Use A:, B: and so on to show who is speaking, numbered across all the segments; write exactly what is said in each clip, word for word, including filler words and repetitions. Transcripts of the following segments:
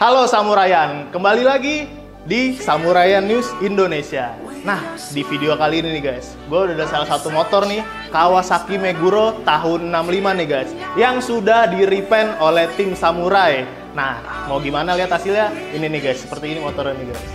A: Halo Samurayan, kembali lagi di Samurayan News Indonesia. Nah, di video kali ini nih guys, gue udah ada salah satu motor nih, Kawasaki Meguro tahun enam lima nih guys, yang sudah di-repaint oleh tim Samurai. Nah, mau gimana lihat hasilnya? Ini nih guys, seperti ini motornya nih guys.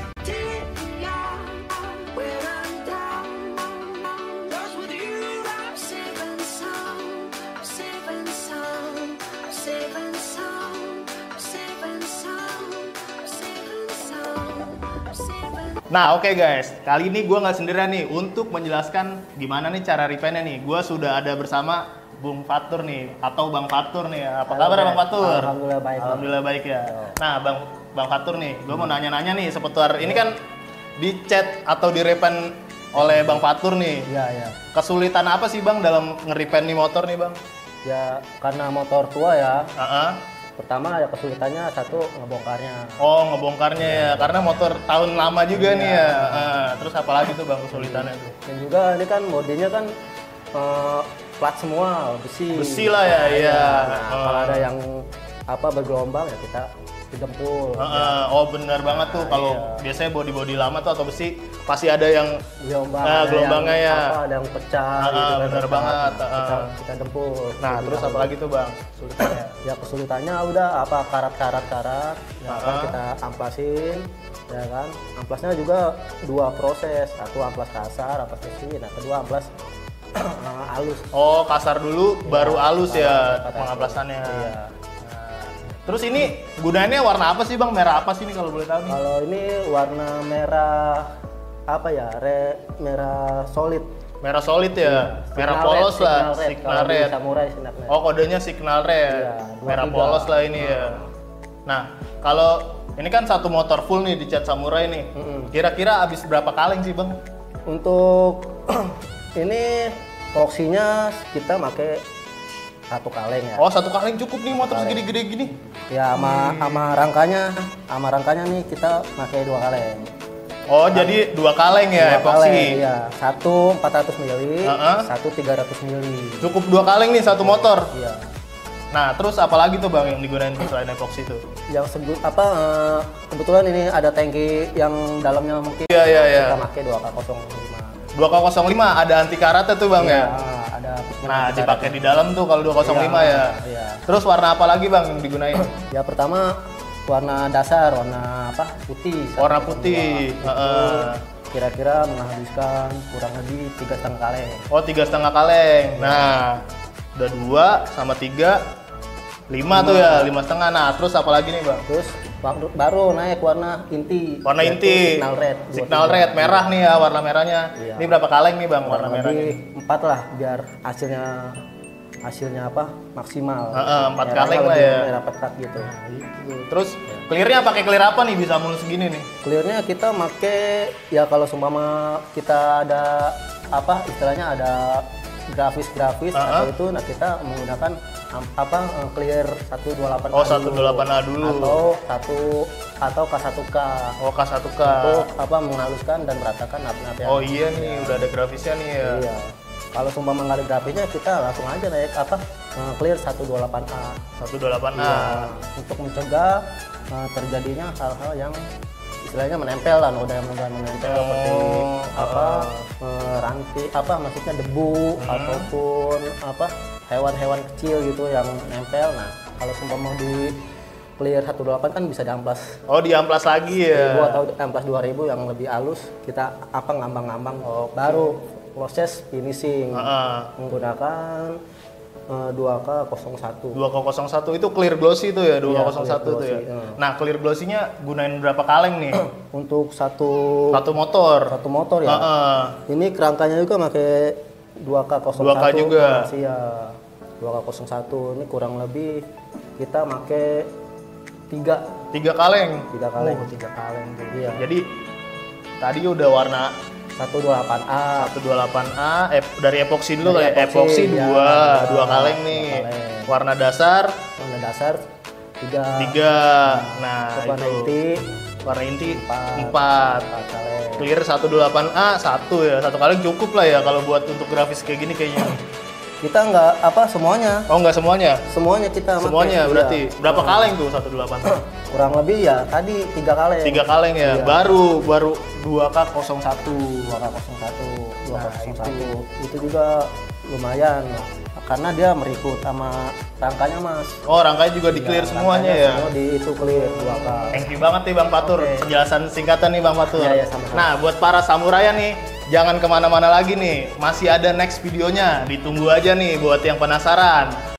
A: Nah oke okay guys, kali ini gue nggak sendirian nih untuk menjelaskan gimana nih cara repaintnya nih. Gue sudah ada bersama Bung Fatur nih, atau Bang Fatur nih. Apa
B: Halo,
A: kabar Bang Fatur?
B: Alhamdulillah baik.
A: Alhamdulillah baik ya. Nah Bang Bang Fatur nih, gue mau nanya-nanya nih seputar ini kan dicat atau direpaint oleh Bang Fatur nih.
B: Iya ya.
A: Kesulitan apa sih Bang dalam nge-repaint nih motor nih Bang?
B: Ya karena motor tua ya.
A: Uh-uh.
B: Pertama ya kesulitannya satu ngebongkarnya.
A: Oh ngebongkarnya ya, karena motor tahun lama juga
B: ya.
A: nih ya. Uh, terus apa lagi tuh Bang kesulitannya tuh?
B: Dan juga ini kan bodinya kan uh, plat semua besi.
A: Besi lah ya, iya.
B: Nah,
A: uh.
B: Kalau ada yang apa bergelombang ya kita didempul.
A: Uh,
B: ya.
A: Oh benar banget tuh, kalau
B: iya.
A: biasanya body-body lama tuh atau besi pasti ada yang
B: Gelombang,
A: nah,
B: ada
A: gelombangnya
B: yang,
A: ya.
B: apa, ada yang pecah.
A: Uh,
B: gitu, kan,
A: bener
B: pecah.
A: banget.
B: Nah, kita,
A: Uh.
B: kita dempul.
A: Nah terus apa lagi tuh Bang kesulitannya?
B: Ya kesulitannya udah apa karat-karat karat, ya
A: Uh-huh.
B: kan kita amplasin, ya kan. Amplasnya juga dua proses, satu amplas kasar, amplas besi, nah kedua amplas halus.
A: Oh kasar dulu
B: Ya,
A: baru halus ya
B: kasar.
A: pengamplasannya.
B: Iya.
A: Nah, terus ini gunanya warna apa sih Bang? Merah apa sih ini kalau boleh tahu nih?
B: Kalau ini warna merah apa ya? Re, merah solid.
A: Merah solid ya, merah
B: Signal
A: polos
B: red,
A: lah,
B: signal red.
A: signal
B: Kalau di
A: red.
B: Samurai signal red.
A: Oh kodenya signal red,
B: Iya, dua
A: merah
B: tiga.
A: polos lah ini ya. Nah kalau ini kan satu motor full nih dicat Samurai nih,
B: Mm-mm.
A: kira-kira habis berapa kaleng sih Bang?
B: Untuk ini opsinya kita pakai satu kaleng ya.
A: Oh satu kaleng cukup nih motor
B: Kaleng.
A: segede-gede gini.
B: Ya sama sama rangkanya, sama rangkanya nih kita pakai dua kaleng.
A: Oh jadi dua kaleng ya
B: Dua
A: epoxy.
B: kaleng, iya. Satu empat ratus mili,
A: Uh-uh.
B: satu tiga ratus mili.
A: Cukup dua kaleng nih satu motor.
B: Iya.
A: Nah terus apa lagi tuh Bang yang digunain selain epoxy itu?
B: Yang sebut apa eh, kebetulan ini ada tangki yang dalamnya mungkin
A: Iya iya iya.
B: kita pakai dua K nol lima.
A: dua K nol lima ada anti karatnya tuh Bang
B: Iya,
A: ya.
B: ada
A: Nah dipakai di dalam tuh kalau dua K nol lima ya.
B: Iya.
A: Terus warna apa lagi Bang yang digunain?
B: Ya pertama warna dasar, warna apa? Putih.
A: Warna putih.
B: Itu
A: Heeh.
B: kira-kira menghabiskan kurang lebih tiga setengah kaleng.
A: Oh tiga setengah kaleng. Nah udah dua sama tiga lima tuh ya, lima setengah. Nah terus apa lagi nih Bang?
B: Terus baru- baru naik warna inti.
A: Warna
B: yaitu
A: inti.
B: Signal red. dua
A: Signal
B: tiga.
A: red merah nih ya warna merahnya.
B: Iya.
A: Ini berapa kaleng nih Bang warna
B: Kurang
A: merahnya?
B: lebih empat lah biar hasilnya hasilnya apa maksimal.
A: Heeh, empat
B: Merahnya
A: kaleng lah
B: lebih
A: ya.
B: merah pekat gitu.
A: Terus clearnya pakai clear apa nih bisa mulus segini nih?
B: Clearnya kita make ya kalau seumpama kita ada apa istilahnya ada grafis-grafis
A: Uh-huh.
B: atau itu, nah kita menggunakan am- apa eh, clear seratus dua puluh delapan
A: Oh seratus dua puluh delapan A dulu.
B: atau satu atau K satu K
A: Oh K satu K.
B: untuk apa menghaluskan dan meratakan napi-napi.
A: Oh iya nih udah ada grafisnya nih ya.
B: Iya. Kalau seumpama nggak ada grafisnya kita langsung aja naik apa eh, clear seratus dua puluh delapan A.
A: seratus dua puluh delapan A.
B: Iya, untuk mencegah uh, terjadinya hal-hal yang istilahnya menempel lah, noda yang noda menempel
A: Oh,
B: seperti apa
A: uh.
B: uh, rantai apa maksudnya debu
A: Hmm.
B: ataupun apa hewan-hewan kecil gitu yang nempel. Nah kalau sumpah mau di clear seratus dua puluh delapan kan bisa diamplas
A: Oh diamplas lagi
B: seribu
A: ya.
B: atau amplas dua ribu yang lebih halus, kita apa ngambang-ngambang baru proses finishing
A: Heeh.
B: menggunakan uh, dua K nol satu.
A: dua K nol satu itu clear glossy tuh ya, dua K
B: Iya,
A: nol satu tuh
B: clear
A: ya.
B: glossy, iya.
A: Nah, clear glossy-nya gunain berapa kaleng nih?
B: Untuk satu
A: Satu motor.
B: satu motor ya.
A: Heeh.
B: Ini kerangkanya juga pakai dua K nol satu.
A: dua K juga.
B: Masih ya. dua K nol satu ini kurang lebih kita pakai tiga
A: Tiga kaleng.
B: tiga kaleng.
A: Oh, tiga kaleng tuh.
B: Iya.
A: Jadi tadi udah warna
B: seratus dua puluh delapan A.
A: seratus dua puluh delapan A, eh, dari epoxy dulu
B: Dari
A: kayak
B: epoxy,
A: epoxy
B: ya.
A: dua,
B: Dua,
A: dua kaleng nih.
B: dua kaleng.
A: Warna dasar
B: Warna dasar tiga.
A: tiga. Nah,
B: Untuk warna
A: itu.
B: inti
A: Warna inti
B: empat.
A: empat.
B: empat kaleng.
A: Clear seratus dua puluh delapan A satu ya, satu kaleng cukup lah ya kalau buat untuk grafis kayak gini kayaknya.
B: Kita nggak apa semuanya.
A: Oh nggak semuanya?
B: Semuanya kita pakai.
A: Semuanya berarti.
B: Iya.
A: Berapa kaleng tuh satu delapan?
B: Kurang lebih ya tadi tiga kaleng.
A: Tiga kaleng ya.
B: Iya.
A: Baru baru dua K nol satu.
B: dua K nol satu, dua K
A: Nah,
B: nol satu. Itu juga lumayan karena dia merikut sama rangkanya mas.
A: Oh rangkanya juga di clear
B: Iya,
A: semuanya
B: rangkanya
A: ya.
B: Semua di itu clear dua K.
A: Thank you banget nih Bang Fatur,
B: Oke.
A: penjelasan singkatan nih Bang Fatur.
B: Iya, iya, sama-sama.
A: Nah buat para samuraya nih, jangan kemana-mana lagi nih, masih ada next videonya, ditunggu aja nih buat yang penasaran.